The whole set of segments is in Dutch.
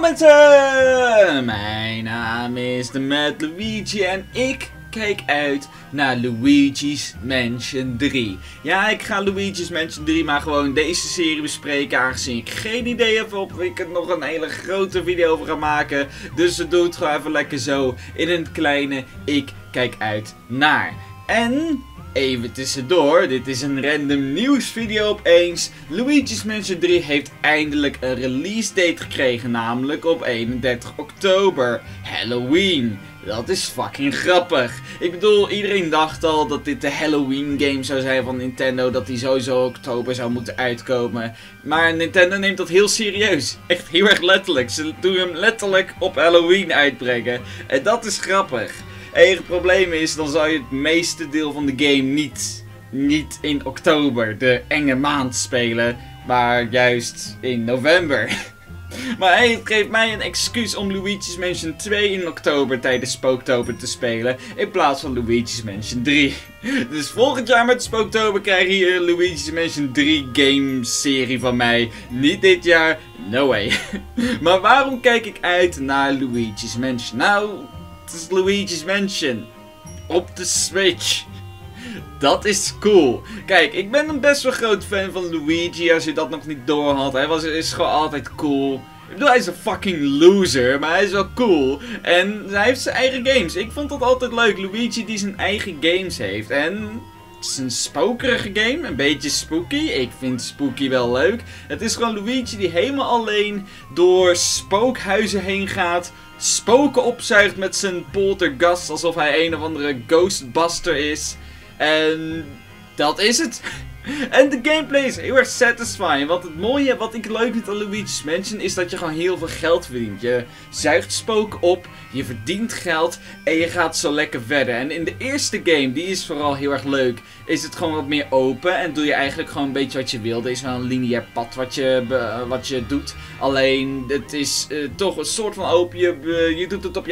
mensen! Mijn naam is de Mad Luigi en ik kijk uit naar Luigi's Mansion 3. Ja, ik ga Luigi's Mansion 3 maar gewoon deze serie bespreken, aangezien ik geen idee heb of ik er nog een hele grote video over ga maken. Dus we doen het gewoon even lekker zo in een kleine ik kijk uit naar. En even tussendoor, dit is een random nieuwsvideo opeens. Luigi's Mansion 3 heeft eindelijk een release date gekregen, namelijk op 31 oktober, Halloween. Dat is fucking grappig. Ik bedoel, iedereen dacht al dat dit de Halloween game zou zijn van Nintendo, dat die sowieso oktober zou moeten uitkomen. Maar Nintendo neemt dat heel serieus. Echt heel erg letterlijk. Ze doen hem letterlijk op Halloween uitbrengen. En dat is grappig. Het enige probleem is, dan zou je het meeste deel van de game niet in oktober, de enge maand, spelen, maar juist in november. Maar hey, het geeft mij een excuus om Luigi's Mansion 2 in oktober tijdens Spooktober te spelen, in plaats van Luigi's Mansion 3. Dus volgend jaar met Spooktober krijg je een Luigi's Mansion 3 game serie van mij. Niet dit jaar, no way. Maar waarom kijk ik uit naar Luigi's Mansion? Nou, het is Luigi's Mansion op de Switch. Dat is cool. Kijk, ik ben een best wel groot fan van Luigi, als je dat nog niet door had. Hij is gewoon altijd cool. Ik bedoel, hij is een fucking loser, maar hij is wel cool. En hij heeft zijn eigen games. Ik vond dat altijd leuk, Luigi die zijn eigen games heeft. En het is een spokerige game, een beetje spooky. Ik vind spooky wel leuk. Het is gewoon Luigi die helemaal alleen door spookhuizen heen gaat, spoken opzuigt met zijn poltergast, alsof hij een of andere ghostbuster is. En dat is het. En de gameplay is heel erg satisfying. Want het mooie, wat ik leuk vind aan Luigi's Mansion, is dat je gewoon heel veel geld verdient. Je zuigt spook op, je verdient geld en je gaat zo lekker verder. En in de eerste game, die is vooral heel erg leuk, is het gewoon wat meer open. En doe je eigenlijk gewoon een beetje wat je wil. Er is wel een lineair pad wat je doet. Alleen, het is toch een soort van open. Je doet het op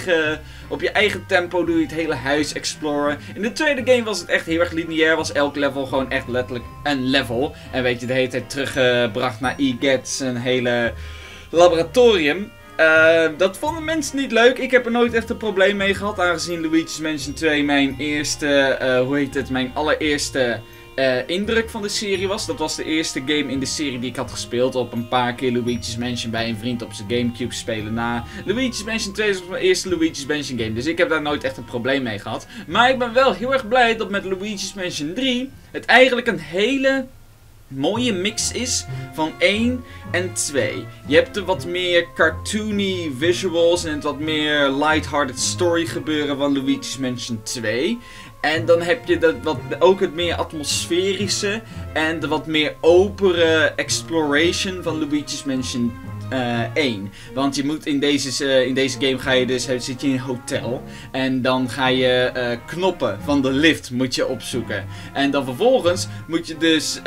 je eigen tempo, doe je het hele huis exploren. In de tweede game was het echt heel erg lineair. Was elk level gewoon echt letterlijk een level. En weet je, de hele tijd teruggebracht naar EGAT, een hele laboratorium. Dat vonden mensen niet leuk. Ik heb er nooit echt een probleem mee gehad, aangezien Luigi's Mansion 2 mijn allereerste indruk van de serie was. Dat was de eerste game in de serie die ik had gespeeld. Op een paar keer Luigi's Mansion bij een vriend op zijn Gamecube spelen na. Luigi's Mansion 2 was mijn eerste Luigi's Mansion game. Dus ik heb daar nooit echt een probleem mee gehad. Maar ik ben wel heel erg blij dat met Luigi's Mansion 3 het eigenlijk een hele mooie mix is van 1 en 2. Je hebt er wat meer cartoony visuals en het wat meer lighthearted story gebeuren van Luigi's Mansion 2. En dan heb je ook het meer atmosferische en de wat meer opere exploration van Luigi's Mansion 1. Want je moet in deze game zit je in een hotel. En dan ga je knoppen van de lift moet je opzoeken. En dan vervolgens moet je dus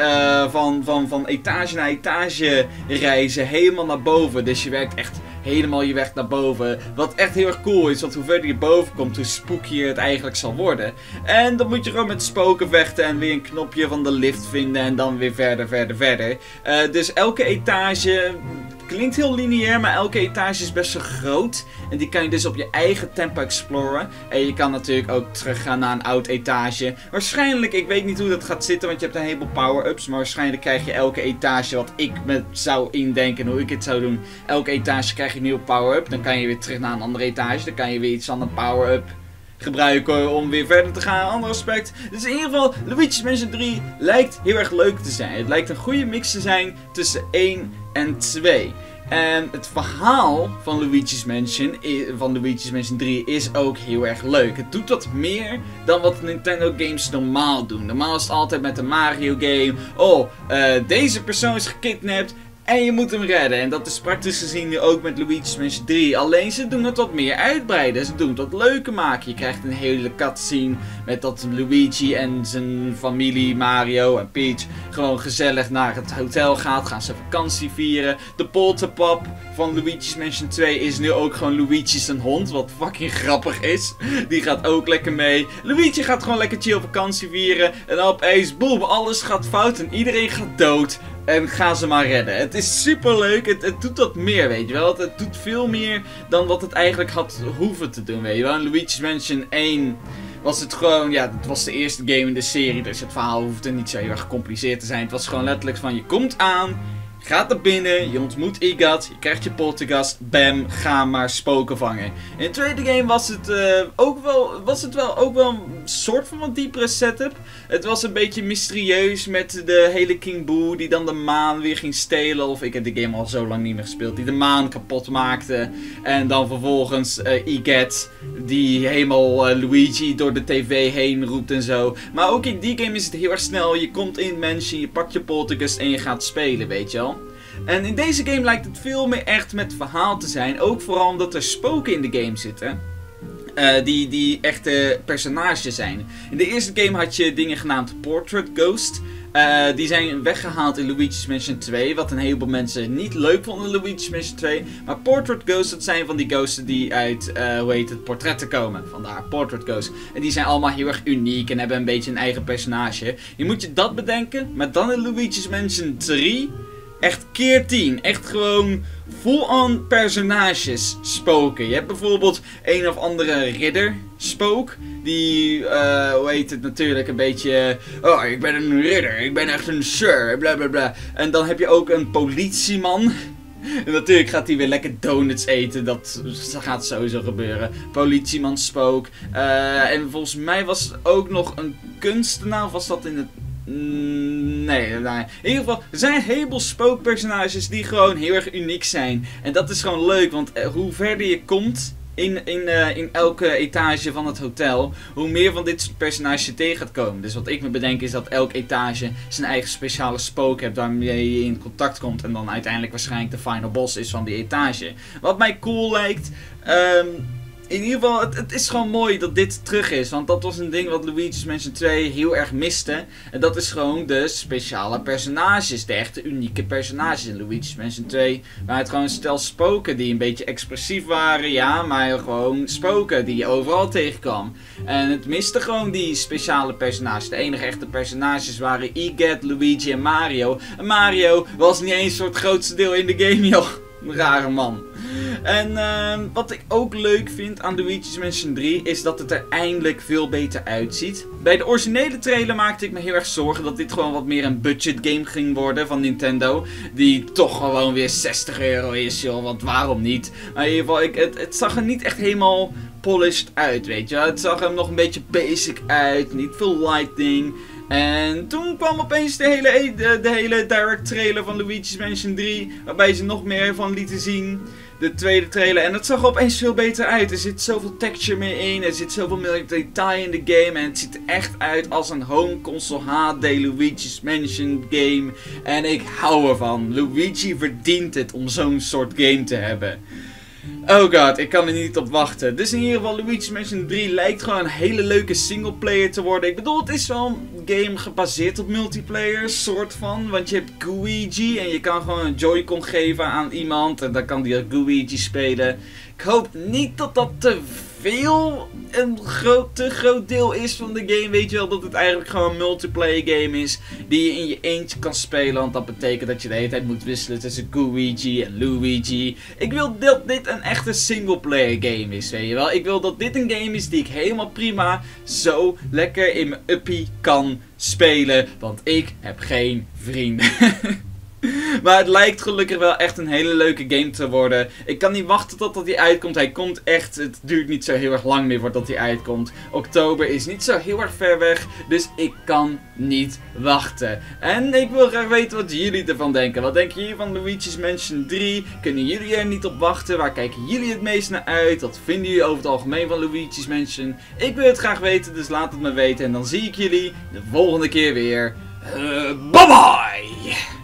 van etage naar etage reizen, helemaal naar boven. Dus je werkt echt helemaal je weg naar boven. Wat echt heel erg cool is, want hoe verder je boven komt, hoe spookier het eigenlijk zal worden. En dan moet je gewoon met spoken vechten en weer een knopje van de lift vinden en dan weer verder. Dus elke etage klinkt heel lineair, maar elke etage is best zo groot. En die kan je dus op je eigen tempo exploren. En je kan natuurlijk ook teruggaan naar een oud etage. Waarschijnlijk, ik weet niet hoe dat gaat zitten, want je hebt een heleboel power-ups. Maar waarschijnlijk krijg je elke etage, wat ik me zou indenken, hoe ik het zou doen. Elke etage krijg je een nieuwe power-up. Dan kan je weer terug naar een andere etage. Dan kan je weer iets van een power-up gebruiken om weer verder te gaan naar een ander aspect. Dus in ieder geval, Luigi's Mansion 3 lijkt heel erg leuk te zijn. Het lijkt een goede mix te zijn tussen 1 en 2. En het verhaal van Luigi's Mansion 3 is ook heel erg leuk. Het doet wat meer dan wat Nintendo games normaal doen. Normaal is het altijd met een Mario game. Oh, deze persoon is gekidnapt en je moet hem redden. En dat is praktisch gezien nu ook met Luigi's Mansion 3. Alleen ze doen het wat meer uitbreiden. Ze doen het wat leuker maken. Je krijgt een hele cutscene met dat Luigi en zijn familie Mario en Peach gewoon gezellig naar het hotel gaat. Gaan ze vakantie vieren. De polterpop van Luigi's Mansion 2 is nu ook gewoon Luigi zijn hond. Wat fucking grappig is. Die gaat ook lekker mee. Luigi gaat gewoon lekker chill vakantie vieren. En opeens, boem, alles gaat fout en iedereen gaat dood. En ga ze maar redden. Het is super leuk. Het doet wat meer, weet je wel. Het doet veel meer dan wat het eigenlijk had hoeven te doen, weet je wel. In Luigi's Mansion 1 was het gewoon, ja, het was de eerste game in de serie. Dus het verhaal hoefde niet zo heel erg gecompliceerd te zijn. Het was gewoon letterlijk van, je komt aan, gaat er binnen, je ontmoet Igat, je krijgt je poltergast, bam, ga maar spoken vangen. In de tweede game was het ook wel een soort van wat diepere setup. Het was een beetje mysterieus met de hele King Boo die dan de maan weer ging stelen. Of ik heb de game al zo lang niet meer gespeeld, die de maan kapot maakte. En dan vervolgens Igat die helemaal Luigi door de tv heen roept en zo. Maar ook in die game is het heel erg snel. Je komt in Mansion, je pakt je poltergast en je gaat spelen, weet je wel. En in deze game lijkt het veel meer echt met verhaal te zijn. Ook vooral omdat er spoken in de game zitten. Die echte personages zijn. In de eerste game had je dingen genaamd Portrait Ghost. Die zijn weggehaald in Luigi's Mansion 2. Wat een heleboel mensen niet leuk vonden in Luigi's Mansion 2. Maar Portrait Ghosts, dat zijn van die ghosten die uit, portretten komen. Vandaar Portrait Ghosts. En die zijn allemaal heel erg uniek en hebben een beetje een eigen personage. Je moet je dat bedenken. Maar dan in Luigi's Mansion 3... echt keer 10. Echt gewoon full-on personages spoken. Je hebt bijvoorbeeld een of andere ridder spook. Die, natuurlijk een beetje... oh, ik ben een ridder. Ik ben echt een sir. Bla bla bla. En dan heb je ook een politieman. En natuurlijk gaat hij weer lekker donuts eten. Dat gaat sowieso gebeuren. Politieman spook. En volgens mij was er ook nog een kunstenaar. Of was dat in het... nee. In ieder geval, er zijn een heleboel spookpersonages die gewoon heel erg uniek zijn. En dat is gewoon leuk, want hoe verder je komt in elke etage van het hotel, hoe meer van dit soort personages je tegen gaat komen. Dus wat ik me bedenk is dat elke etage zijn eigen speciale spook hebt waarmee je in contact komt. En dan uiteindelijk waarschijnlijk de final boss is van die etage. Wat mij cool lijkt... in ieder geval, het is gewoon mooi dat dit terug is. Want dat was een ding wat Luigi's Mansion 2 heel erg miste. En dat is gewoon de speciale personages. De echte unieke personages in Luigi's Mansion 2. Waar het gewoon een stel spoken die een beetje expressief waren. Ja, maar gewoon spoken die je overal tegenkwam. En het miste gewoon die speciale personages. De enige echte personages waren Igat, Luigi en Mario. En Mario was niet eens het grootste deel in de game, joh. Een rare man. En wat ik ook leuk vind aan Luigi's Mansion 3 is dat het er eindelijk veel beter uitziet. Bij de originele trailer maakte ik me heel erg zorgen dat dit gewoon wat meer een budget game ging worden van Nintendo. Die toch gewoon weer €60 is, joh, want waarom niet? Maar in ieder geval, het zag er niet echt helemaal polished uit, weet je. Het zag er nog een beetje basic uit, niet veel lighting. En toen kwam opeens de hele direct trailer van Luigi's Mansion 3, waarbij ze nog meer van lieten zien. De tweede trailer. En het zag er opeens veel beter uit. Er zit zoveel texture meer in. Er zit zoveel meer detail in de game. En het ziet er echt uit als een home console HD Luigi's Mansion game. En ik hou ervan. Luigi verdient het om zo'n soort game te hebben. Oh god, ik kan er niet op wachten. Dus in ieder geval, Luigi's Mansion 3 lijkt gewoon een hele leuke singleplayer te worden. Ik bedoel, het is wel een game gebaseerd op multiplayer, soort van. Want je hebt Gooigi en je kan gewoon een Joy-Con geven aan iemand. En dan kan die Gooigi spelen. Ik hoop niet dat dat te groot deel is van de game. Weet je wel, dat het eigenlijk gewoon een multiplayer game is die je in je eentje kan spelen. Want dat betekent dat je de hele tijd moet wisselen tussen Gooigi en Luigi. Ik wil dat dit een echte singleplayer game is, weet je wel. Ik wil dat dit een game is die ik helemaal prima zo lekker in mijn uppie kan spelen. Want ik heb geen vrienden. Maar het lijkt gelukkig wel echt een hele leuke game te worden. Ik kan niet wachten totdat hij uitkomt. Hij komt echt, het duurt niet zo heel erg lang meer voordat hij uitkomt. Oktober is niet zo heel erg ver weg. Dus ik kan niet wachten. En ik wil graag weten wat jullie ervan denken. Wat denken jullie van Luigi's Mansion 3? Kunnen jullie er niet op wachten? Waar kijken jullie het meest naar uit? Wat vinden jullie over het algemeen van Luigi's Mansion? Ik wil het graag weten, dus laat het me weten. En dan zie ik jullie de volgende keer weer. Bye bye!